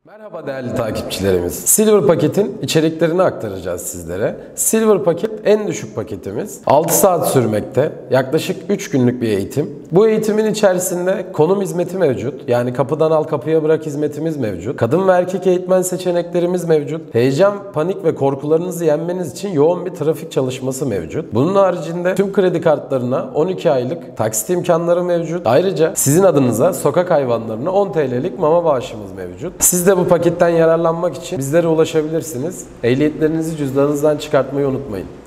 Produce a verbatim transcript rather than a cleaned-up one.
Merhaba değerli takipçilerimiz. Silver paketin içeriklerini aktaracağız sizlere. Silver paket en düşük paketimiz. altı saat sürmekte. Yaklaşık üç günlük bir eğitim. Bu eğitimin içerisinde konum hizmeti mevcut. Yani kapıdan al kapıya bırak hizmetimiz mevcut. Kadın ve erkek eğitmen seçeneklerimiz mevcut. Heyecan, panik ve korkularınızı yenmeniz için yoğun bir trafik çalışması mevcut. Bunun haricinde tüm kredi kartlarına on iki aylık taksit imkanları mevcut. Ayrıca sizin adınıza sokak hayvanlarına on TL'lik mama bağışımız mevcut. Siz de bu paketten yararlanmak için bizlere ulaşabilirsiniz. Ehliyetlerinizi cüzdanınızdan çıkartmayı unutmayın.